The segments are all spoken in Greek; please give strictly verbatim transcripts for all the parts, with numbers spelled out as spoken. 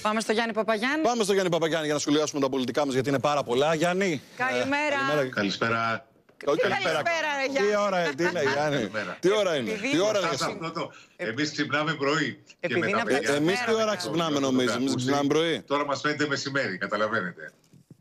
Πάμε στο Γιάννη Παπαγιάννη. Πάμε στο Γιάννη Παπαγιάννη για να σχολιάσουμε τα πολιτικά μας, γιατί είναι πάρα πολλά. Γιάννη. Καλημέρα. Ε, καλημέρα. Καλησπέρα. Καλησπέρα, ρε Γιάννη. Τι ώρα είναι, τι είναι, Γιάννη. Τι ώρα είναι. Τι ώρα είναι. Εμείς ξυπνάμε πρωί. Εμείς τι ώρα ξυπνάμε, νομίζω. Εμείς ξυπνάμε πρωί. Τώρα μας φαίνεται μεσημέρι, καταλαβαίνετε.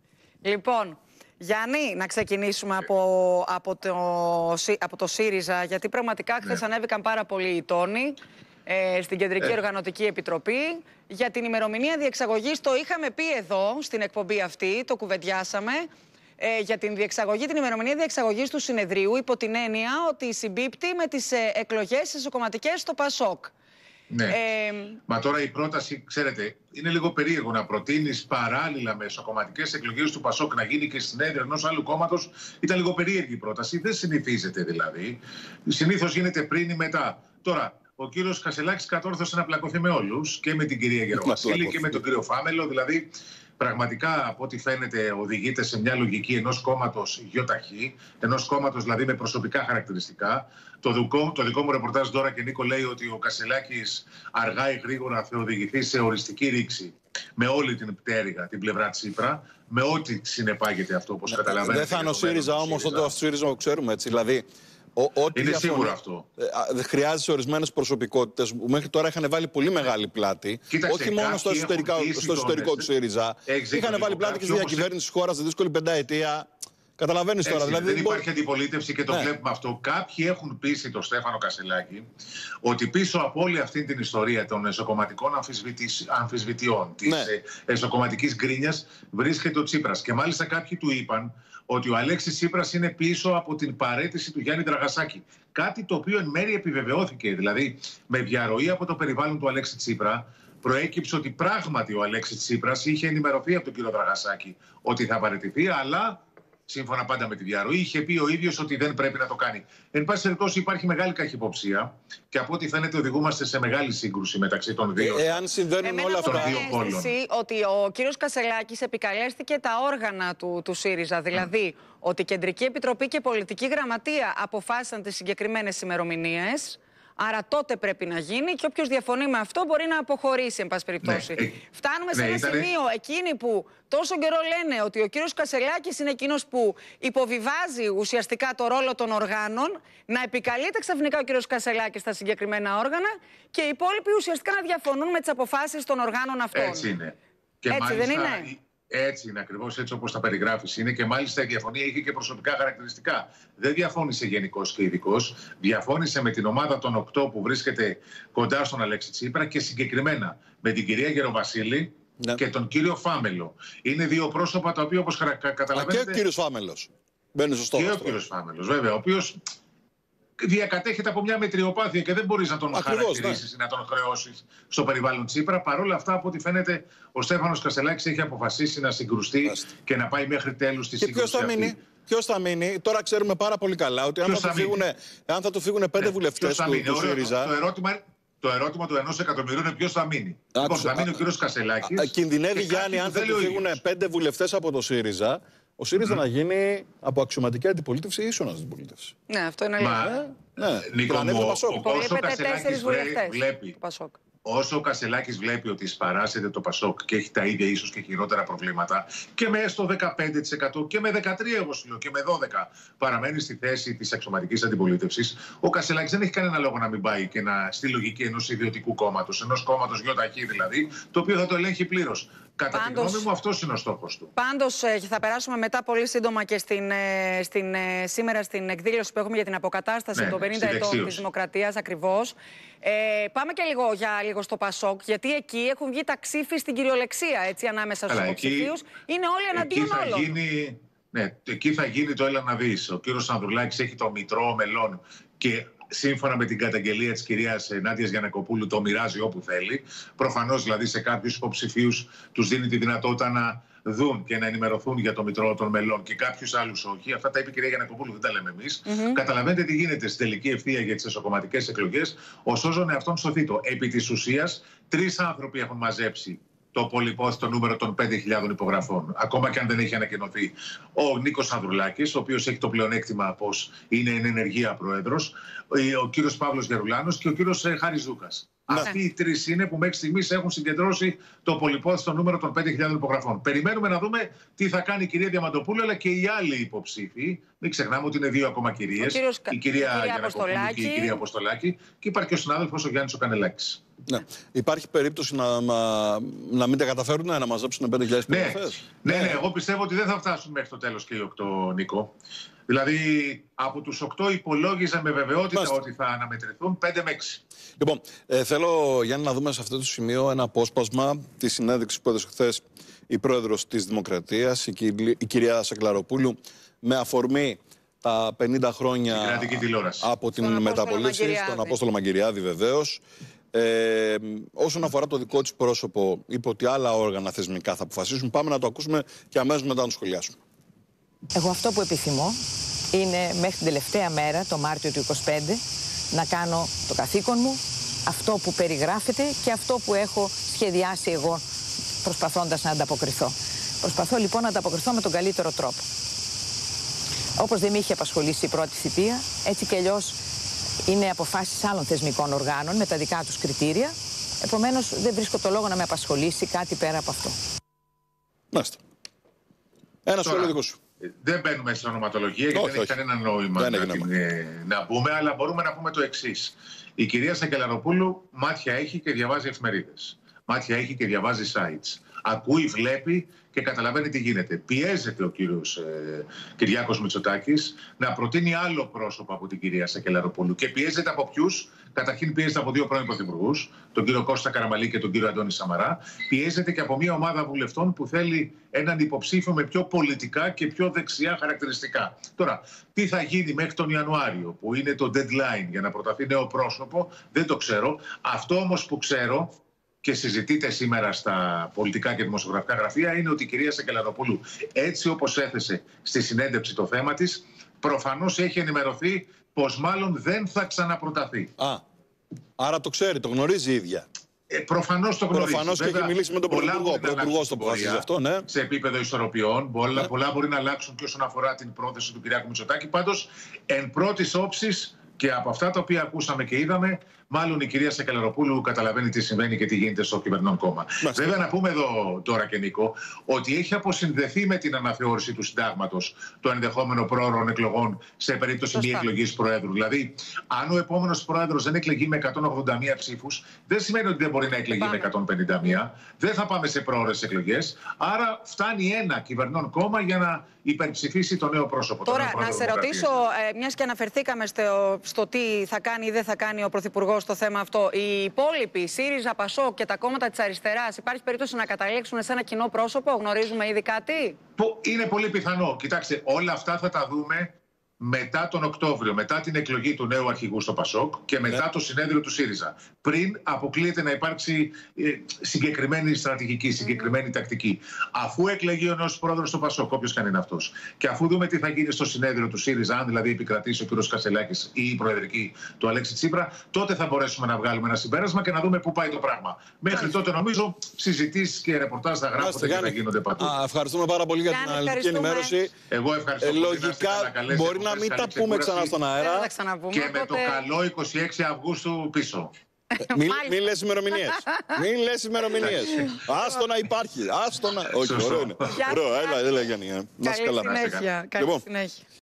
Λοιπόν, Γιάννη, να ξεκινήσουμε από, από, το, από το ΣΥΡΙΖΑ, γιατί πραγματικά χθες ναι. ανέβηκαν πάρα πολλοί οι τόνοι ε, στην Κεντρική ε. Οργανωτική Επιτροπή για την ημερομηνία διεξαγωγής. Το είχαμε πει εδώ στην εκπομπή αυτή, το κουβεντιάσαμε, ε, για την, διεξαγωγή, την ημερομηνία διεξαγωγής του συνεδρίου, υπό την έννοια ότι συμπίπτει με τις ε, εκλογές εσωκομματικές στο ΠΑΣΟΚ. Ναι. Ε, Μα τώρα η πρόταση, ξέρετε, είναι λίγο περίεργο να προτείνεις παράλληλα με εσωκομματικές εκλογές του ΠΑΣΟΚ να γίνει και συνέδριο ενός άλλου κόμματος. Ήταν λίγο περίεργη η πρόταση. Δεν συνηθίζεται δηλαδή. Συνήθως γίνεται πριν ή μετά. Τώρα, ο κύριος Κασελάκης κατόρθωσε να πλακωθεί με όλους, και με την κυρία Γεροβασίλη και με τον κύριο Φάμελο. Δηλαδή, πραγματικά, από ό,τι φαίνεται, οδηγείται σε μια λογική ενός κόμματος γιοταχή, ενός κόμματος δηλαδή με προσωπικά χαρακτηριστικά. Το δικό, το δικό μου ρεπορτάζ τώρα και Νίκο λέει ότι ο Κασελάκης αργά ή γρήγορα θα οδηγηθεί σε οριστική ρήξη με όλη την πτέρυγα, την πλευρά Τσίπρα, με ό,τι συνεπάγεται αυτό, όπως καταλαβαίνετε. Δεν θα είναι ο ΣΥΡΙΖΑ όμως το ΣΥΡΙΖΑ που ξέρουμε, έτσι. Δηλαδή, Ο, ό,τι είναι διαφωνεί, σίγουρο αυτό. Ε, χρειάζεται ορισμένες προσωπικότητες που μέχρι τώρα είχαν βάλει πολύ μεγάλη πλάτη. Κοίταξε, όχι μόνο στο εσωτερικό, στο εσωτερικό του ΣΥΡΙΖΑ. Είχαν βάλει πλάτη και στη διακυβέρνηση της χώρας στη δύσκολη πενταετία. Καταλαβαίνεις τώρα. Δηλαδή, δεν δεν υπάρχει μπορεί... αντιπολίτευση και το ναι. βλέπουμε αυτό. Κάποιοι έχουν πείσει τον Στέφανο Κασελάκη ότι πίσω από όλη αυτή την ιστορία των εσωκομματικών αμφισβητιών, της ναι. εσωκομματικής γκρίνιας, βρίσκεται ο Τσίπρας. Και μάλιστα κάποιοι του είπαν ότι ο Αλέξης Τσίπρας είναι πίσω από την παραίτηση του Γιάννη Δραγασάκη. Κάτι το οποίο εν μέρει επιβεβαιώθηκε. Δηλαδή, με διαρροή από το περιβάλλον του Αλέξη Τσίπρα, προέκυψε ότι πράγματι ο Αλέξης Τσίπρας είχε ενημερωθεί από τον κύριο Δραγασάκη ότι θα παραιτηθεί, αλλά σύμφωνα πάντα με τη διαρροή, είχε πει ο ίδιος ότι δεν πρέπει να το κάνει. Εν πάση περιπτώσει, υπάρχει μεγάλη καχυποψία και από ό,τι φαίνεται οδηγούμαστε σε μεγάλη σύγκρουση μεταξύ των δύο. Ε, εάν συμβαίνουν όλα αυτά. Εμένα μου κάνει ότι ο κύριος Κασελάκης επικαλέστηκε τα όργανα του, του ΣΥΡΙΖΑ. Δηλαδή, mm. ότι η Κεντρική Επιτροπή και η Πολιτική Γραμματεία αποφάσισαν τις συγκεκριμένες ημερομηνίες. Άρα τότε πρέπει να γίνει και όποιος διαφωνεί με αυτό μπορεί να αποχωρήσει, εν πάση περιπτώσει. Ναι. Φτάνουμε σε ναι, ένα ήτανε... σημείο εκείνοι που τόσο καιρό λένε ότι ο κύριος Κασελάκης είναι εκείνος που υποβιβάζει ουσιαστικά το ρόλο των οργάνων, να επικαλείται ξαφνικά ο κύριος Κασελάκης στα συγκεκριμένα όργανα και οι υπόλοιποι ουσιαστικά να διαφωνούν με τις αποφάσεις των οργάνων αυτών. Έτσι είναι. Και έτσι μάλιστα... δεν είναι. Έτσι είναι, ακριβώς έτσι όπως τα περιγράφεις. Είναι και μάλιστα η διαφωνία είχε και προσωπικά χαρακτηριστικά. Δεν διαφώνησε γενικός και ειδικός. Διαφώνησε με την ομάδα των οκτώ που βρίσκεται κοντά στον Αλέξη Τσίπρα και συγκεκριμένα με την κυρία Γεροβασίλη ναι. και τον κύριο Φάμελο. Είναι δύο πρόσωπα τα οποία, όπως καταλαβαίνετε. Α, και ο κύριος Φάμελος. Μπαίνει στο στόχο. Και ο κύριος Φάμελος, βέβαια, ο οποίος διακατέχεται από μια μετριοπάθεια και δεν μπορείς να τον χαρακτηρίσεις ή ναι. να τον χρεώσεις στο περιβάλλον Τσίπρα. Παρ' όλα αυτά, από ό,τι φαίνεται, ο Στέφανος Κασελάκης έχει αποφασίσει να συγκρουστεί Άστε. και να πάει μέχρι τέλους τη σύγκρουση. Και ποιος θα μείνει, ποιος θα μείνει, τώρα ξέρουμε πάρα πολύ καλά ότι αν θα, θα, φύγουν, αν θα του φύγουν πέντε ναι, βουλευτές του, του ΣΥΡΙΖΑ. Το ερώτημα, το ερώτημα του ενός εκατομμυρίου είναι ποιος θα μείνει. Λοιπόν, θα μείνει ο κύριος Κασελάκης. Κινδυνεύει, Γιάννη, αν θα του φύγουν πέντε βουλευτές από το ΣΥΡΙΖΑ. Ο ΣΥΡΙΖΑ mm. να γίνει από αξιωματική αντιπολίτευση ίσονας αντιπολίτευση. Ναι, αυτό είναι αλήθεια. Ναι, Νίκο μου, όσο ο Κασελάκης βλέπει, όσο ο Κασελάκης βλέπει ότι σπαράσεται το ΠΑΣΟΚ και έχει τα ίδια ίσως και χειρότερα προβλήματα και με έστω δεκαπέντε τοις εκατό και με δεκατρία τοις εκατό εγώ και με δώδεκα τοις εκατό παραμένει στη θέση της αξιωματικής αντιπολίτευσης, ο Κασελάκης δεν έχει κανένα λόγο να μην πάει και να, στη λογική ενός ιδιωτικού κόμματος, ενός κόμματος γιοταχή δηλαδή, το οποίο θα το ελέγχει πλήρως. Κατά πάντως, τη γνώμη μου, αυτός είναι ο στόχος του. Πάντως, θα περάσουμε μετά πολύ σύντομα και στην, στην, σήμερα στην εκδήλωση που έχουμε για την αποκατάσταση ναι, των πενήντα ετών της Δημοκρατίας, ακριβώς. Ε, πάμε και λίγο για λίγο στο ΠΑΣΟΚ, γιατί εκεί έχουν βγει τα ξύφη στην κυριολεξία, έτσι, ανάμεσα στους υποψηφίους. Είναι όλοι εναντίον όλων. Γίνει, ναι, εκεί θα γίνει το έλα να δεις. Ο κύριος Ανδρουλάκης έχει το μητρό μελών και σύμφωνα με την καταγγελία της κυρίας Νάντιας Γιαννακοπούλου το μοιράζει όπου θέλει. Προφανώς δηλαδή σε κάποιους υποψηφίους τους δίνει τη δυνατότητα να δουν και να ενημερωθούν για το μητρό των μελών και κάποιους άλλους όχι. Αυτά τα είπε η κυρία Γιαννακοπούλου, δεν τα λέμε εμείς. Mm-hmm. Καταλαβαίνετε τι γίνεται στην τελική ευθεία για τις εσωκομματικές εκλογές. Ο σώζον εαυτόν σωθήτο. Επί της ουσίας, τρεις άνθρωποι έχουν μαζέψει το πολυπόθητο νούμερο των πέντε χιλιάδων υπογραφών. Ακόμα και αν δεν έχει ανακοινωθεί ο Νίκος Ανδρουλάκης, ο οποίος έχει το πλεονέκτημα πως είναι εν ενεργεία πρόεδρος, ο κύριος Παύλος Γερουλάνος και ο κύριος Χάρης Δούκας. Ναι. Αυτοί οι τρεις είναι που μέχρι στιγμής έχουν συγκεντρώσει το πολυπόθητο νούμερο των πέντε χιλιάδων υπογραφών. Περιμένουμε να δούμε τι θα κάνει η κυρία Διαμαντοπούλου, αλλά και οι άλλοι υποψήφοι. Μην ξεχνάμε ότι είναι δύο ακόμα κυρίες. Κύριος... Η κυρία κυρία Γιαννακοπούλου και η κυρία Αποστολάκη. Και υπάρχει και ο συνάδελφος ο Γιάννης ο Κανελάκης. Ναι. Υπάρχει περίπτωση να, να, να μην τα καταφέρουν να μαζέψουν πέντε χιλιάδες υπογραφές? Ναι, ναι, ναι, εγώ πιστεύω ότι δεν θα φτάσουν μέχρι το τέλος και οι οκτώ, Νίκο. Δηλαδή, από τους οκτώ υπολόγιζα με βεβαιότητα Μάλιστα. ότι θα αναμετρηθούν πέντε με έξι. Λοιπόν, ε, θέλω, Γιάννη, να δούμε σε αυτό το σημείο ένα απόσπασμα της συνέντευξης που έδωσε χθες η πρόεδρος της Δημοκρατίας, η, κυ, η κυρία Σακελαροπούλου, με αφορμή τα πενήντα χρόνια από την στον μεταπολίτευση, στον Απόστολο Μαγκυριάδη βεβαίως. Ε, όσον αφορά το δικό της πρόσωπο, είπε ότι άλλα όργανα θεσμικά θα αποφασίσουν. Πάμε να το ακούσουμε και αμέσως μετά να το σχολιάσουμε. Εγώ αυτό που επιθυμώ είναι μέχρι την τελευταία μέρα, το Μάρτιο του είκοσι πέντε, να κάνω το καθήκον μου, αυτό που περιγράφεται και αυτό που έχω σχεδιάσει εγώ προσπαθώντας να ανταποκριθώ. Προσπαθώ λοιπόν να ανταποκριθώ με τον καλύτερο τρόπο. Όπως δεν με είχε απασχολήσει η πρώτη θητεία, έτσι κι αλλιώς είναι αποφάσεις άλλων θεσμικών οργάνων με τα δικά τους κριτήρια. Επομένως δεν βρίσκω το λόγο να με απασχολήσει κάτι πέρα από αυτό. Μάλιστα. Ένα σχόλιο δικό σου. Δεν μπαίνουμε σε ονοματολογία γιατί όχι, δεν έχει κανένα νόημα να, την, να πούμε, αλλά μπορούμε να πούμε το εξής. Η κυρία Σακελαροπούλου μάτια έχει και διαβάζει εφημερίδες. Μάτια έχει και διαβάζει sites. Ακούει, βλέπει και καταλαβαίνει τι γίνεται. Πιέζεται ο κύριος ε, Κυριάκος Μητσοτάκης να προτείνει άλλο πρόσωπο από την κυρία Σακελαροπούλου. Και πιέζεται από ποιους? Καταρχήν πιέζεται από δύο πρώην πρωθυπουργούς, τον κύριο Κώστα Καραμαλή και τον κύριο Αντώνη Σαμαρά. Πιέζεται και από μια ομάδα βουλευτών που θέλει έναν υποψήφιο με πιο πολιτικά και πιο δεξιά χαρακτηριστικά. Τώρα, τι θα γίνει μέχρι τον Ιανουάριο, που είναι το deadline για να προταθεί νέο πρόσωπο, δεν το ξέρω. Αυτό όμως που ξέρω και συζητείται σήμερα στα πολιτικά και δημοσιογραφικά γραφεία είναι ότι η κυρία Σακελαροπούλου, έτσι όπως έθεσε στη συνέντευξη το θέμα της, προφανώς έχει ενημερωθεί πως μάλλον δεν θα ξαναπροταθεί. Α, άρα το ξέρει, το γνωρίζει η ίδια. Ε, προφανώς το γνωρίζει. Προφανώς και έχει μιλήσει με τον Πρωθυπουργό. Ο Πρωθυπουργός το αποφασίζει αυτό, ναι. Σε επίπεδο ισορροπιών. Πολλά, ναι. πολλά μπορεί να αλλάξουν και όσον αφορά την πρόθεση του Κυριάκου Μητσοτάκη. Πάντως, εν πρώτης όψης και από αυτά τα οποία ακούσαμε και είδαμε, μάλλον η κυρία Σακελαροπούλου καταλαβαίνει τι συμβαίνει και τι γίνεται στο κυβερνών κόμμα. Μάλιστα. Βέβαια, να πούμε εδώ τώρα και Νίκο, ότι έχει αποσυνδεθεί με την αναθεώρηση του συντάγματος το ενδεχόμενο πρόωρων εκλογών σε περίπτωση μη εκλογής προέδρου. Δηλαδή, αν ο επόμενος πρόεδρος δεν εκλεγεί με εκατόν ογδόντα μία ψήφους, δεν σημαίνει ότι δεν μπορεί να εκλεγεί πάμε. με εκατόν πενήντα μία. Δεν θα πάμε σε πρόωρες εκλογές. Άρα, φτάνει ένα κυβερνών κόμμα για να υπερψηφίσει το νέο πρόσωπο. Τώρα, να σε ρωτήσω, ε, μιας και αναφερθήκαμε στο, στο τι θα κάνει ή δεν θα κάνει ο Πρωθυπουργός στο θέμα αυτό, οι υπόλοιποι, ΣΥΡΙΖΑ, ΠΑΣΟΚ και τα κόμματα της αριστεράς, υπάρχει περίπτωση να καταλήξουν σε ένα κοινό πρόσωπο? Γνωρίζουμε ήδη κάτι? Είναι πολύ πιθανό. Κοιτάξτε, όλα αυτά θα τα δούμε μετά τον Οκτώβριο, μετά την εκλογή του νέου αρχηγού στο ΠΑΣΟΚ και μετά yeah. το συνέδριο του ΣΥΡΙΖΑ. Πριν αποκλείεται να υπάρξει ε, συγκεκριμένη στρατηγική, συγκεκριμένη mm. τακτική. Αφού εκλεγεί ο νέος πρόεδρος στο ΠΑΣΟΚ, όποιος και αν είναι αυτός, και αφού δούμε τι θα γίνει στο συνέδριο του ΣΥΡΙΖΑ, αν δηλαδή επικρατήσει ο κ. Κασελάκης ή η προεδρική του Αλέξη Τσίπρα, τότε θα μπορέσουμε να βγάλουμε ένα συμπέρασμα και να δούμε πού πάει το πράγμα. Μέχρι yeah. τότε, νομίζω, συζητήσεις και ρεπορτάζ θα γράφονται και θα γίνονται παντού. Α, ευχαριστούμε πάρα πολύ για την αναλυτική ενημέρωση. Εγώ ευχαριστώ. Ε, λογικά μπορεί να μην τα πούμε ξανά στον αέρα. Και με το καλό είκοσι έξι Αυγούστου πίσω. Μην μη λες ημερομηνίες. Μην λες ημερομηνίες. Άστο να υπάρχει. Άστο να... Όχι, ωραίο είναι. Ωραίο, έλα, έλα Γιάννη. Να είσαι καλά. Καλή συνέχεια.